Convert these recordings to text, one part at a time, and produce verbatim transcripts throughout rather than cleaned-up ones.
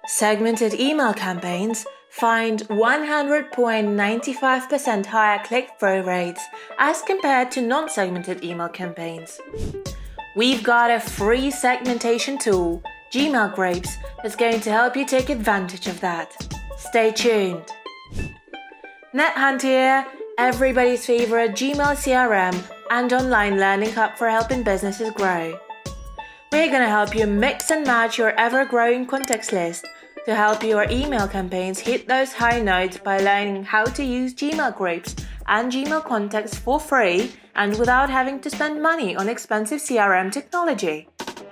Segmented email campaigns find one hundred point nine five percent higher click-through rates as compared to non-segmented email campaigns. We've got a free segmentation tool, Gmail Grapes, that's going to help you take advantage of that. Stay tuned. NetHunt here, everybody's favorite Gmail C R M and online learning hub for helping businesses grow. We're going to help you mix and match your ever-growing contacts list to help your email campaigns hit those high notes by learning how to use Gmail Grapes and Gmail contacts for free and without having to spend money on expensive C R M technology.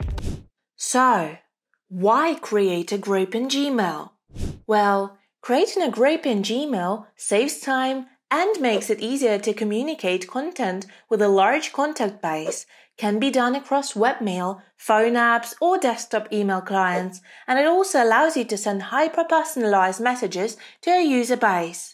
So, why create a group in Gmail? Well, creating a group in Gmail saves time and makes it easier to communicate content with a large contact base, can be done across webmail, phone apps, or desktop email clients, and it also allows you to send hyper-personalized messages to a user base.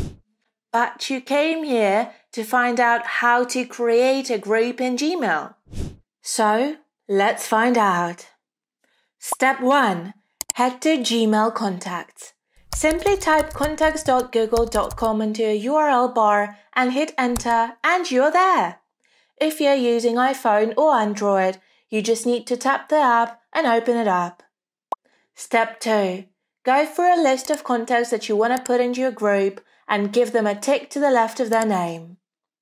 But you came here to find out how to create a group in Gmail. So, let's find out. Step one. Head to Gmail Contacts. Simply type contacts dot google dot com into a U R L bar and hit enter and you're there. If you're using iPhone or Android, you just need to tap the app and open it up. Step two. Go through a list of contacts that you want to put into your group and give them a tick to the left of their name.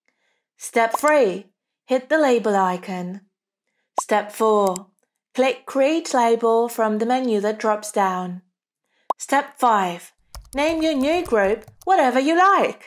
Step three. Hit the label icon. Step four. Click Create Label from the menu that drops down. Step five. Name your new group whatever you like.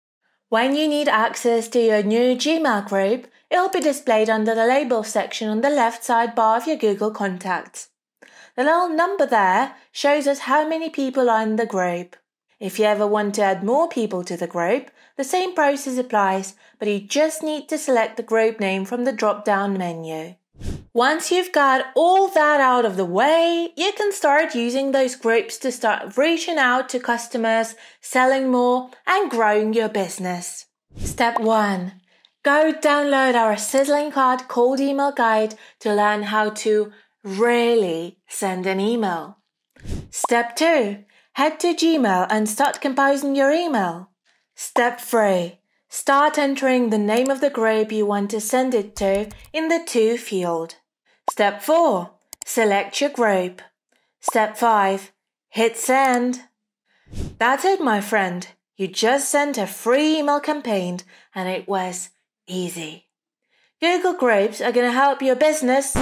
When you need access to your new Gmail group, it'll be displayed under the Label section on the left sidebar of your Google Contacts. The little number there shows us how many people are in the group. If you ever want to add more people to the group, the same process applies, but you just need to select the group name from the drop-down menu. Once you've got all that out of the way, you can start using those groups to start reaching out to customers, selling more, and growing your business. Step one. Go download our sizzling hot cold email guide to learn how to really send an email. Step two. Head to Gmail and start composing your email. Step three. Start entering the name of the group you want to send it to in the To field. Step four. Select your group. Step five. Hit send. That's it, my friend. You just sent a free email campaign and it was easy. Google Groups are going to help your business.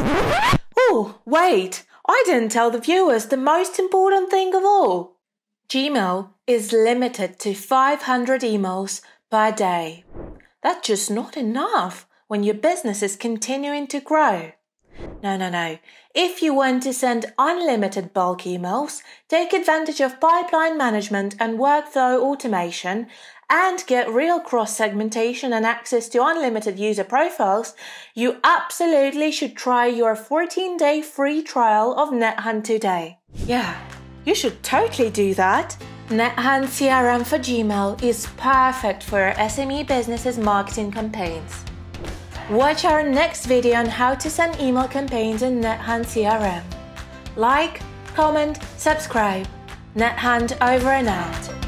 Oh, wait. I didn't tell the viewers the most important thing of all. Gmail is limited to five hundred emails per day. That's just not enough when your business is continuing to grow. No, no, no. If you want to send unlimited bulk emails, take advantage of pipeline management and workflow automation, and get real cross-segmentation and access to unlimited user profiles, you absolutely should try your fourteen-day free trial of NetHunt today. Yeah, you should totally do that. NetHunt C R M for Gmail is perfect for your S M E business's marketing campaigns. Watch our next video on how to send email campaigns in NetHunt C R M. Like, comment, subscribe. NetHunt over and out.